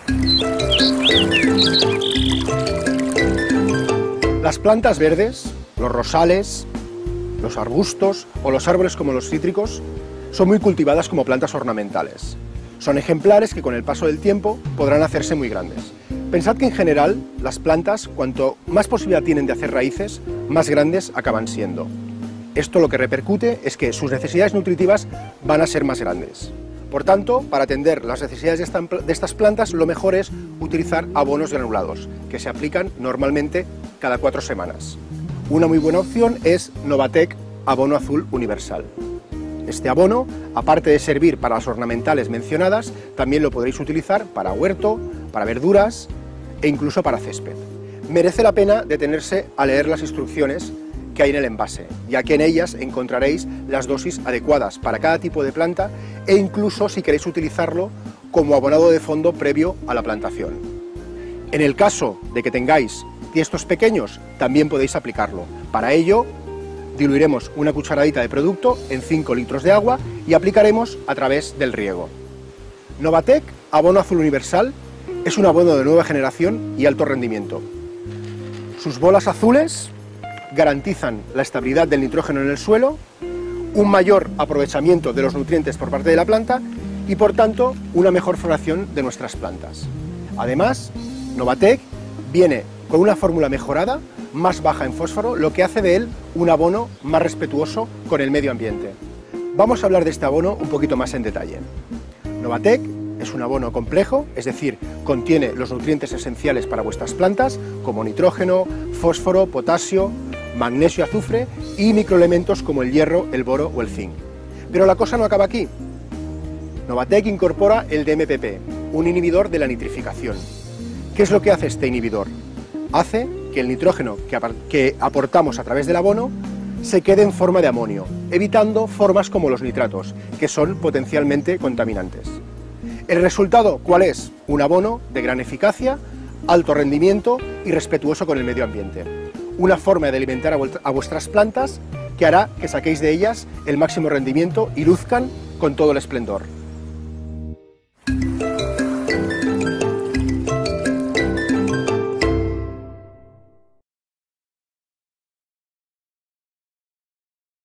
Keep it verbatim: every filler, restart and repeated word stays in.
Las plantas verdes, los rosales, los arbustos o los árboles como los cítricos son muy cultivadas como plantas ornamentales. Son ejemplares que con el paso del tiempo podrán hacerse muy grandes. Pensad que en general las plantas, cuanto más posibilidad tienen de hacer raíces, más grandes acaban siendo. Esto lo que repercute es que sus necesidades nutritivas van a ser más grandes. Por tanto, para atender las necesidades de, esta, de estas plantas, lo mejor es utilizar abonos granulados, que se aplican normalmente cada cuatro semanas. Una muy buena opción es Novatec Abono Azul Universal. Este abono, aparte de servir para las ornamentales mencionadas, también lo podréis utilizar para huerto, para verduras e incluso para césped. Merece la pena detenerse a leer las instrucciones que hay en el envase, ya que en ellas encontraréis las dosis adecuadas para cada tipo de planta e incluso si queréis utilizarlo como abonado de fondo previo a la plantación. En el caso de que tengáis tiestos pequeños, también podéis aplicarlo. Para ello, diluiremos una cucharadita de producto en cinco litros de agua y aplicaremos a través del riego. Novatec Abono Azul Universal es un abono de nueva generación y alto rendimiento. Sus bolas azules garantizan la estabilidad del nitrógeno en el suelo, un mayor aprovechamiento de los nutrientes por parte de la planta y, por tanto, una mejor floración de nuestras plantas. Además, Novatec viene con una fórmula mejorada, más baja en fósforo, lo que hace de él un abono más respetuoso con el medio ambiente. Vamos a hablar de este abono un poquito más en detalle. Novatec es un abono complejo, es decir, contiene los nutrientes esenciales para vuestras plantas, como nitrógeno, fósforo, potasio, magnesio, azufre y microelementos como el hierro, el boro o el zinc. Pero la cosa no acaba aquí. Novatec incorpora el D M P P, un inhibidor de la nitrificación. ¿Qué es lo que hace este inhibidor? Hace que el nitrógeno que, que aportamos a través del abono se quede en forma de amonio, evitando formas como los nitratos, que son potencialmente contaminantes. ¿El resultado cuál es? Un abono de gran eficacia, alto rendimiento y respetuoso con el medio ambiente. Una forma de alimentar a vuestras plantas que hará que saquéis de ellas el máximo rendimiento y luzcan con todo el esplendor.